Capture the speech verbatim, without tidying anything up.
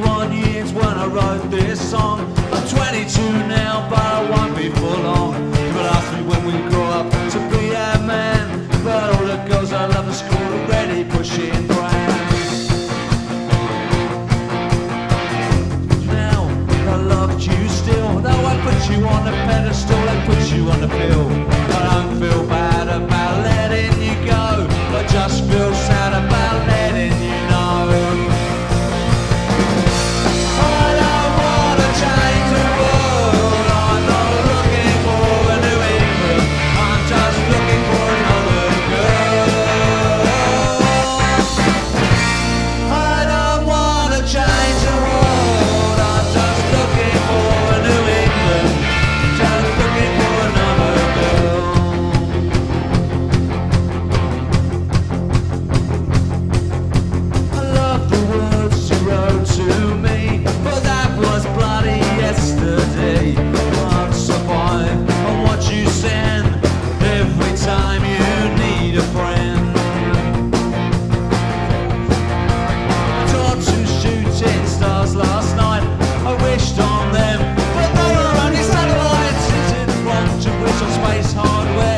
twenty-one years when I wrote this song. I'm twenty-two now, but I won't be for long. People ask me when we grow up to be a man, but all the girls I love at school already pushing brands. Now I loved you still, though I put you on a pedestal, I put you on a pill. I don't feel bad about letting you go, I just feel sad about letting you know. I don't wanna change the world, I'm not looking for a new England, I'm just looking for another girl. I don't wanna change the world, I'm just looking for a new England, just looking for another girl. I love the words you wrote to me, but that was bloody yesterday. I'll survive on what you send every time you need a friend. I taught two shooting stars last night, I wished on them, but they were only satellites. Is it wrong to wish on space hardware?